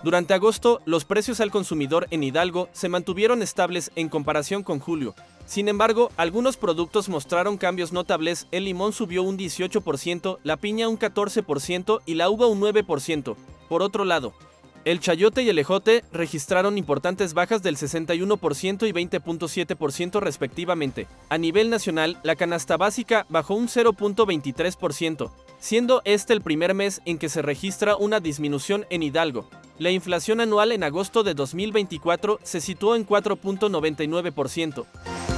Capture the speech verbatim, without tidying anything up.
Durante agosto, los precios al consumidor en Hidalgo se mantuvieron estables en comparación con julio. Sin embargo, algunos productos mostraron cambios notables. El limón subió un dieciocho por ciento, la piña un catorce por ciento y la uva un nueve por ciento. Por otro lado, el chayote y el ejote registraron importantes bajas del sesenta y uno por ciento y veinte punto siete por ciento respectivamente. A nivel nacional, la canasta básica bajó un cero punto veintitrés por ciento, siendo este el primer mes en que se registra una disminución en Hidalgo. La inflación anual en agosto de dos mil veinticuatro se situó en cuatro punto noventa y nueve por ciento.